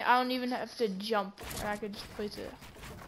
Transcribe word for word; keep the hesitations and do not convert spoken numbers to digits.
I don't even have to jump. I could just place it.